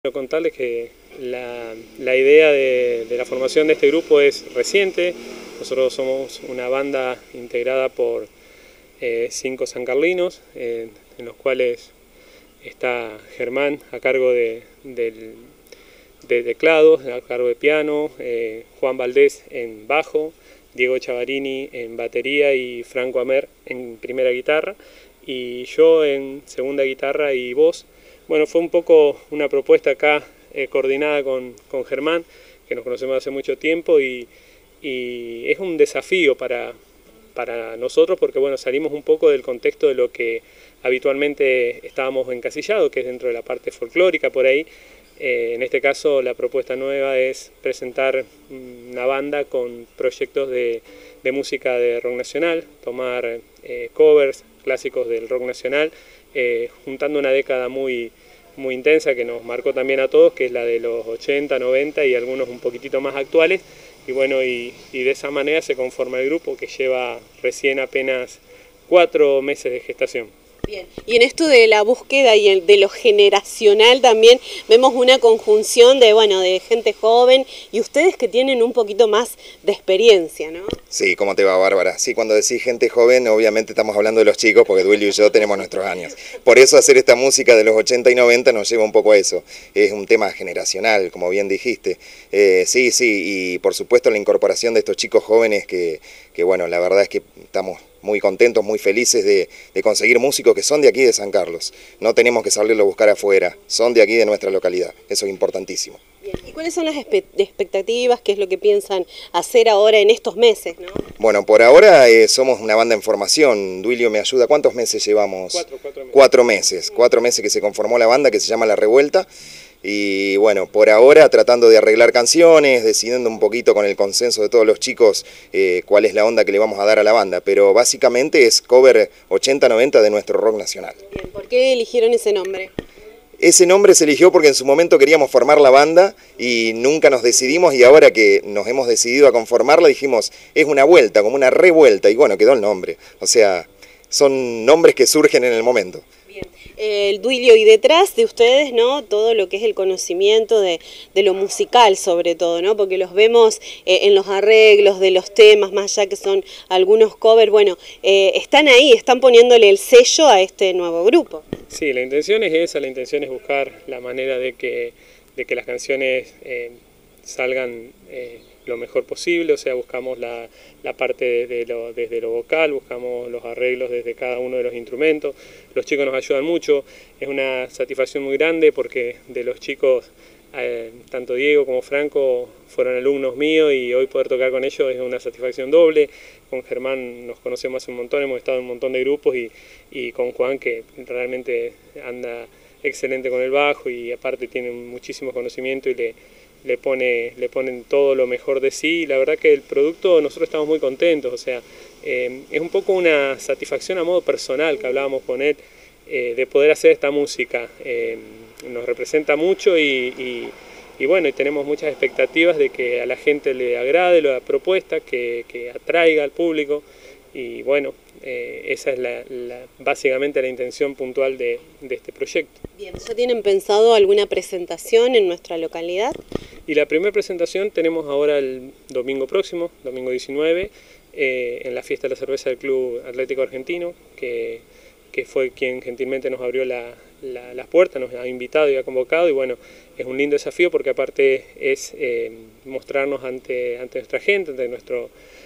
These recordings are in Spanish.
Quiero contarles que la idea de la formación de este grupo es reciente. Nosotros somos una banda integrada por 5 sancarlinos, en los cuales está Germán a cargo de teclados, a cargo de piano, Juan Valdés en bajo, Diego Chavarini en batería y Franco Amer en primera guitarra, y yo en segunda guitarra y voz. Bueno, fue un poco una propuesta acá coordinada con Germán, que nos conocemos hace mucho tiempo, y es un desafío para nosotros porque bueno, salimos un poco del contexto de lo que habitualmente estábamos encasillados, que es dentro de la parte folclórica por ahí. En este caso la propuesta nueva es presentar una banda con proyectos de música de rock nacional, tomar covers clásicos del rock nacional, juntando una década muy intensa que nos marcó también a todos, que es la de los 80, 90 y algunos un poquitito más actuales. Y bueno, y de esa manera se conforma el grupo, que lleva recién apenas 4 meses de gestación. Bien, y en esto de la búsqueda y de lo generacional también vemos una conjunción de, bueno, de gente joven y ustedes que tienen un poquito más de experiencia, ¿no? Sí, ¿cómo te va, Bárbara? Sí, cuando decís gente joven, obviamente estamos hablando de los chicos, porque Duilio y yo tenemos nuestros años. Por eso hacer esta música de los 80 y 90 nos lleva un poco a eso. Es un tema generacional, como bien dijiste. Sí, y por supuesto la incorporación de estos chicos jóvenes que bueno, la verdad es que estamos muy contentos, muy felices de conseguir músicos que son de aquí de San Carlos. No tenemos que salirlo a buscar afuera, son de aquí de nuestra localidad. Eso es importantísimo. Bien. ¿Y cuáles son las expectativas? ¿Qué es lo que piensan hacer ahora en estos meses, ¿no? Bueno, por ahora somos una banda en formación. Duilio me ayuda. ¿Cuántos meses llevamos? 4 meses. 4 meses que se conformó la banda, que se llama La Revuelta. Y bueno, por ahora tratando de arreglar canciones, decidiendo un poquito con el consenso de todos los chicos cuál es la onda que le vamos a dar a la banda, pero básicamente es cover 80-90 de nuestro rock nacional. Bien, ¿por qué eligieron ese nombre? Ese nombre se eligió porque en su momento queríamos formar la banda y nunca nos decidimos, y ahora que nos hemos decidido a conformarla dijimos, es una vuelta, como una revuelta, y bueno, quedó el nombre. O sea, son nombres que surgen en el momento. Bien. El Duilio, y detrás de ustedes, ¿no? Todo lo que es el conocimiento de lo musical sobre todo, ¿no? Porque los vemos en los arreglos de los temas, más allá que son algunos covers, bueno, están ahí, están poniéndole el sello a este nuevo grupo. Sí, la intención es esa, la intención es buscar la manera de que las canciones salgan lo mejor posible, o sea, buscamos la parte desde lo vocal, buscamos los arreglos desde cada uno de los instrumentos. Los chicos nos ayudan mucho, es una satisfacción muy grande porque de los chicos, tanto Diego como Franco fueron alumnos míos y hoy poder tocar con ellos es una satisfacción doble. Con Germán nos conocemos hace un montón, hemos estado en un montón de grupos y con Juan, que realmente anda excelente con el bajo y aparte tiene muchísimo conocimiento y le ponen todo lo mejor de sí, y la verdad que el producto nosotros estamos muy contentos, o sea, es un poco una satisfacción a modo personal que hablábamos con él, de poder hacer esta música. Nos representa mucho y bueno, y tenemos muchas expectativas de que a la gente le agrade la propuesta, que atraiga al público, y bueno, esa es básicamente la intención puntual de este proyecto. Bien, ¿ya tienen pensado alguna presentación en nuestra localidad? Y la primera presentación tenemos ahora el domingo próximo, domingo 19, en la fiesta de la cerveza del Club Atlético Argentino, que fue quien gentilmente nos abrió las puertas, nos ha invitado y ha convocado, y bueno, es un lindo desafío porque aparte es mostrarnos ante nuestra gente, ante nuestro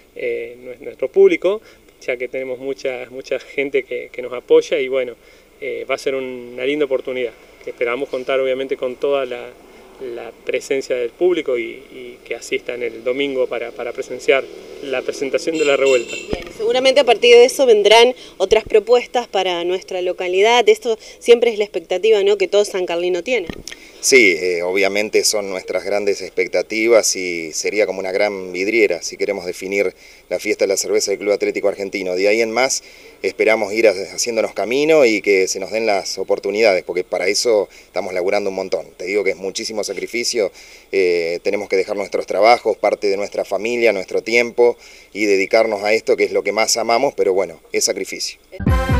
público, ya que tenemos mucha gente que nos apoya, y bueno, va a ser una linda oportunidad, que esperamos contar obviamente con toda la presencia del público y que asistan el domingo para presenciar la presentación de La Revuelta. Bien, seguramente a partir de eso vendrán otras propuestas para nuestra localidad. Esto siempre es la expectativa, ¿no?, que todo San Carlino tiene. Sí, obviamente son nuestras grandes expectativas y sería como una gran vidriera si queremos definir la fiesta de la cerveza del Club Atlético Argentino. De ahí en más esperamos ir haciéndonos camino y que se nos den las oportunidades, porque para eso estamos laburando un montón. Te digo que es muchísimo sacrificio, tenemos que dejar nuestros trabajos, parte de nuestra familia, nuestro tiempo, y dedicarnos a esto que es lo que más amamos, pero bueno, es sacrificio.